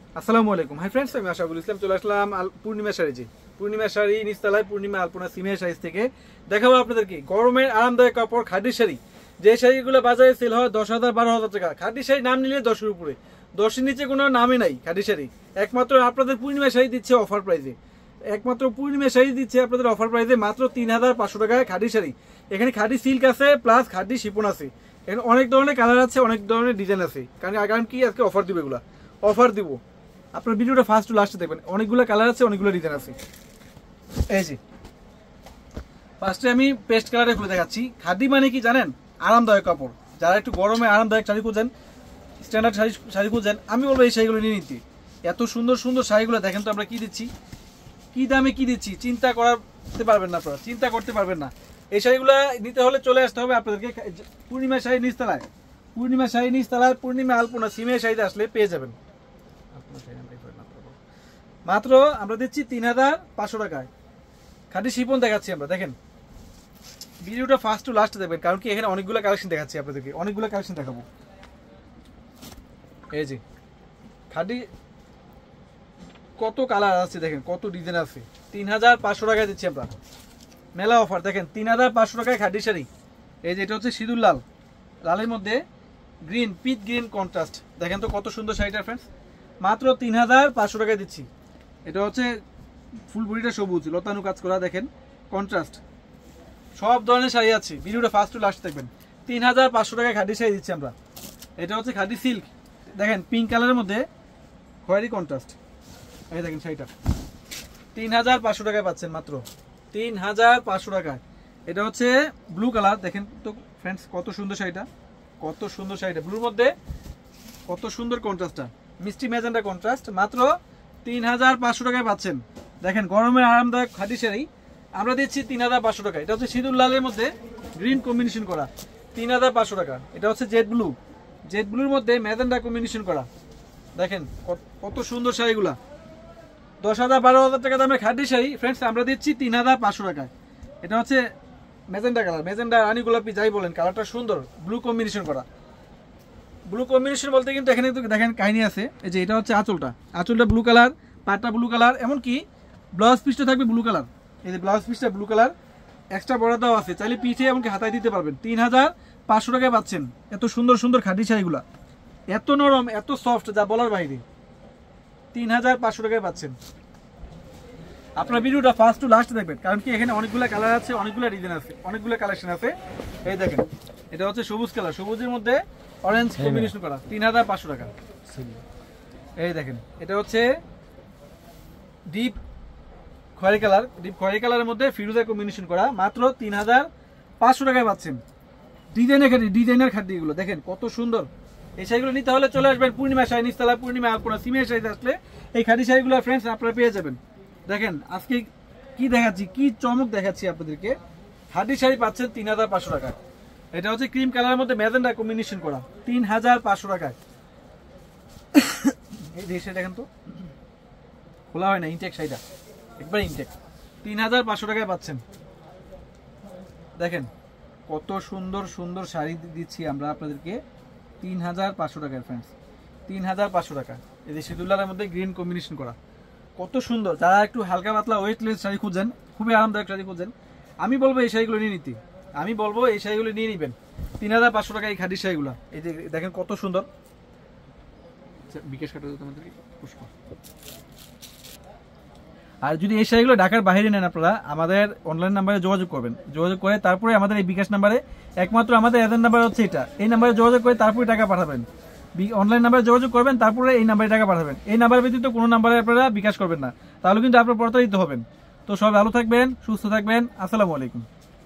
আসসালামু আলাইকুম। Hi friends, আমি আশাফুল ইসলাম চলে আসলাম পূর্ণিমা শাড়ি পূর্ণিমা শাড়ি নিচতলায় পূর্ণিমা আলপনা সিমিয়া সাইজ থেকে দেখাবো আপনাদেরকে গরমের আরামদায়ক কাপড় খাদি শাড়ি। যে শাড়িগুলো বাজারে সেল হয় 10,000 12,000 টাকা, খাদি শাড়ি নাম নিলে 10-এর উপরে, 10-এর নিচে কোনো নামই নাই খাদি শাড়ি। একমাত্র আপনাদের পূর্ণিমা শাড়ি দিচ্ছে অফার প্রাইসে, একমাত্র পূর্ণিমা শাড়ি দিচ্ছে আপনাদের অফার প্রাইসে মাত্র 3,500 টাকায় খাদি শাড়ি। এখানে খাদি সিল্ক আছে প্লাস খাদি শিপন আছে, এখানে অনেক ধরনের কালার আছে, অনেক ধরনের ডিজাইন আছে। কারণ কি আজকে অফার দিব, এগুলা অফার দিব। আপনার ভিডিওটা ফার্স্ট টু লাস্টে দেখবেন, অনেকগুলো কালার আছে, অনেকগুলো ডিজাইন আছে। এই যে ফার্স্টে আমি পেস্ট কালারে খুলে দেখাচ্ছি। খাদি মানে কি জানেন? আরামদায়ক কাপড়। যারা একটু গরমে আরামদায়ক শাড়ি খুঁজেন, স্ট্যান্ডার্ড শাড়ি খুঁজেন, আমি বলবো এই শাড়িগুলো নিয়ে নিতে। এত সুন্দর সুন্দর শাড়িগুলো দেখেন তো আমরা কি দিচ্ছি, কি দামে কি দিচ্ছি, চিন্তা করতে পারবেন না আপনারা, চিন্তা করতে পারবেন না। এই শাড়িগুলো নিতে হলে চলে আসতে হবে আপনাদেরকে পূর্ণিমা শাড়ি নিচতলায়, পূর্ণিমা শাড়ি নিচতলায় পূর্ণিমা আলপনা সিমিয়া শাড়িতে আসলে পেয়ে যাবেন। মাত্র আমরা দিচ্ছি 3,500 টাকায়। খাদি শিপন দেখাচ্ছি আমরা, দেখেন ভিডিওটা ফার্স্ট টু লাস্ট দেখবেন, কারণ কি এখানে অনেকগুলো কালেকশন দেখাচ্ছি আপনাদেরকে, অনেকগুলো কালেকশন দেখাবো। এই যে খাদি কত কালার আছে দেখেন, কত ডিজাইন আছে। 3,500 টাকায় দিচ্ছি আমরা, মেলা অফার। দেখেন 3,500 টাকায় খাদি শাড়ি। এই যে এটা হচ্ছে সিঁদুর লাল, লালের মধ্যে গ্রিন, পিচ গ্রিন কন্ট্রাস্ট। দেখেন তো কত সুন্দর শাড়িটা ফ্রেন্ডস, মাত্র 3,500 টাকায় দিচ্ছি। এটা হচ্ছে ফুল বডিটা সবুজ, লতানো কাজ করা, দেখেন কন্ট্রাস্ট। সব ধরনের শাড়ি আছে, ভিডিওটা ফার্স্ট টু লাস্ট দেখবেন। 3,500 টাকায় খাদি শাড়ি দিচ্ছি আমরা। এটা হচ্ছে খাদি সিল্ক, দেখেন পিঙ্ক কালারের মধ্যে খয়েরি কন্ট্রাস্ট। এই দেখেন শাড়িটা 3,500 টাকায় পাচ্ছেন, মাত্র 3,500 টাকায়। এটা হচ্ছে ব্লু কালার, দেখেন তো ফ্রেন্ডস কত সুন্দর শাড়িটা, কত সুন্দর শাড়িটা, ব্লুর মধ্যে কত সুন্দর কন্ট্রাস্টটা, মিষ্টি ম্যাজেন্টা কন্ট্রাস্ট। মাত্র 3,500 টাকায় পাচ্ছেন। দেখেন গরমের আরামদায়ক খাদি শাড়ি আমরা দিচ্ছি 3,500 টাকা। এটা হচ্ছে সিঁদুর লালের মধ্যে গ্রিন কম্বিনেশন করা, 3,500 টাকা। এটা হচ্ছে জেড ব্লু, জেড ব্লুর মধ্যে ম্যাজেন্টা কম্বিনেশন করা। দেখেন কত সুন্দর শাড়িগুলা। 10,000 12,000 টাকা দামের খাদি শাড়ি ফ্রেন্ডস আমরা দিচ্ছি 3,500 টাকায়। এটা হচ্ছে ম্যাজেন্টা কালার, ম্যাজেন্টা রানী গোলাপি যাই বলেন, কালারটা সুন্দর, ব্লু কম্বিনেশন করা। ব্লু কম্বিনেশন বলতে কিন্তু এখানে দেখেন কাহিনী আছে। এই যে এটা হচ্ছে আঁচলটা, আঁচলটা ব্লু কালার, পাটটা ব্লু কালার, এমনকি ব্লাউজ পিসটা থাকবে ব্লু কালার। এই যে ব্লাউজ পিসটা ব্লু কালার, এক্সট্রা বর্ডার দেওয়া আছে, চাইলে পিঠে এমনকি হাতায় দিতে পারবেন। 3,500 টাকায় পাচ্ছেন এত সুন্দর সুন্দর খাদি শাড়িগুলা, এত নরম, এত সফট, যা বলার বাইরে। 3,500 টাকায় পাচ্ছেন। আপনার ভিডিওটা ফার্স্ট টু লাস্ট দেখবেন, কারণ কি এখানে অনেকগুলো কালার আছে, অনেকগুলো ডিজাইন আছে, অনেকগুলো কালেকশন আছে। এই দেখেন এটা হচ্ছে সবুজ কালার, সবুজের মধ্যে অরেঞ্জ কম্বিনেশন করা, 3,500 টাকা। এই দেখেন এটা হচ্ছে ডিপ খয়েরি কালার, ডিপ খয়েরি কালারের মধ্যে ফিরোজা কম্বিনেশন করা, মাত্র 3,500 টাকায় পাচ্ছেন। ডিজাইনের খাদি, ডিজাইনার খাদি এগুলো দেখেন কত সুন্দর। এই শাড়িগুলো নিতে হলে চলে আসবেন পূর্ণিমা শাড়ি নিচতলা, পূর্ণিমা আলপনা সিমিয়া শাড়িতে আসলে এই খাদি শাড়িগুলো ফ্রেন্ডস আপনারা পেয়ে যাবেন। দেখেন আজকে কি দেখাচ্ছি, কি চমক দেখাচ্ছি আপনাদেরকে। খাদি শাড়ি পাচ্ছেন 3,500 টাকায়। এটা হচ্ছে ক্রিম কালারের মধ্যে ম্যাজেন্টা কম্বিনেশন করা, 3,500 টাকায়। এই শাড়ি দেখেন তো, খোলা হয় না, ইনটেক শাড়িটা একবার ইনটেক, 3,500 টাকায় পাচ্ছেন। দেখেন কত সুন্দর সুন্দর শাড়ি দিচ্ছি আমরা আপনাদেরকে 3,500 টাকায় ফ্রেন্ডস, 3,500 টাকা। এই যে সিঁদুরলালের মধ্যে গ্রিন কম্বিনেশন করা, কত সুন্দর। যারা একটু হালকা পাতলা ওয়েটলেস শাড়ি খুঁজেন, খুবই আরামদায়ক শাড়ি খুঁজেন, আমি বলবো এই শাড়িগুলো নিয়ে নিতে, আমি বলবো এই শাড়িগুলো নিয়ে নিবেন। 3,500 টাকা এই খাদি শাড়িগুলো। এই যে দেখেন কত সুন্দর। বিকাশ কাটা তোমাদেরকে পুষ্প। আর যদি এই শাড়িগুলো ঢাকার বাইরে নেন আপনারা আমাদের অনলাইন নাম্বারে যোগাযোগ করবেন, যোগাযোগ করে তারপরে আমাদের এই বিকাশ নাম্বারে, একমাত্র আমাদের এজেন্ট নাম্বার হচ্ছে এটা, এই নাম্বারে যোগাযোগ করে তারপরে টাকা পাঠাবেন। অনলাইন নাম্বারে যোগাযোগ করবেন, তারপরে এই নাম্বারে টাকা পাঠাবেন। এই নাম্বার ব্যতীত কোনো নাম্বারে আপনারা বিকাশ করবেন না, তাহলে কিন্তু আপনারা প্রতারিত হবেন। তো সবাই ভালো থাকবেন, সুস্থ থাকবেন। আসসালামু আলাইকুম।